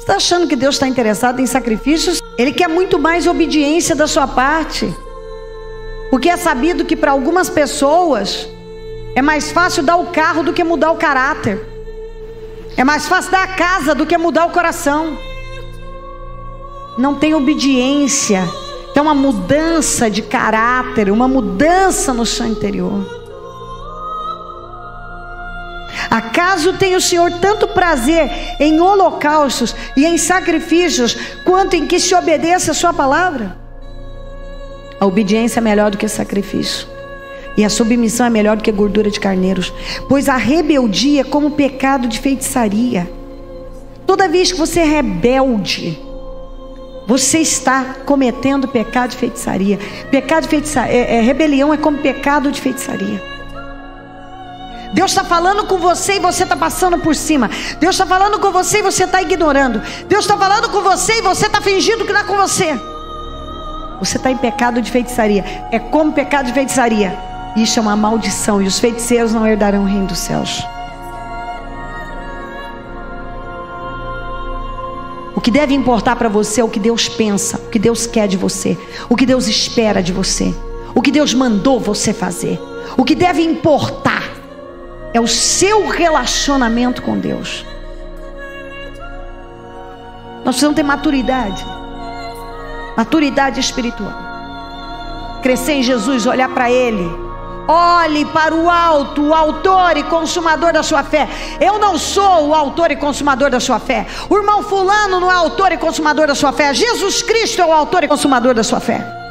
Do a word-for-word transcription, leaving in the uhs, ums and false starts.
Você está achando que Deus está interessado em sacrifícios? Ele quer muito mais obediência da sua parte. Porque é sabido que para algumas pessoas é mais fácil dar o carro do que mudar o caráter. É mais fácil dar a casa do que mudar o coração. Não tem obediência. Tem uma mudança de caráter, uma mudança no seu interior. Acaso tem o Senhor tanto prazer em holocaustos e em sacrifícios, quanto em que se obedeça a sua palavra? A obediência é melhor do que sacrifício, e a submissão é melhor do que gordura de carneiros, pois a rebeldia é como pecado de feitiçaria. Toda vez que você é rebelde, você está cometendo pecado de feitiçaria. Pecado de feitiçaria, é, é, rebelião é como pecado de feitiçaria. Deus está falando com você e você está passando por cima. Deus está falando com você e você está ignorando. Deus está falando com você e você está fingindo que não é com você. Você está em pecado de feitiçaria. É como pecado de feitiçaria. Isso é uma maldição, e os feiticeiros não herdarão o reino dos céus. O que deve importar para você é o que Deus pensa, o que Deus quer de você, o que Deus espera de você, o que Deus mandou você fazer. O que deve importar é o seu relacionamento com Deus. Nós precisamos ter maturidade. Maturidade espiritual. Crescer em Jesus, olhar para Ele. Olhe para o alto, o autor e consumador da sua fé. Eu não sou o autor e consumador da sua fé. O irmão fulano não é autor e consumador da sua fé. Jesus Cristo é o autor e consumador da sua fé.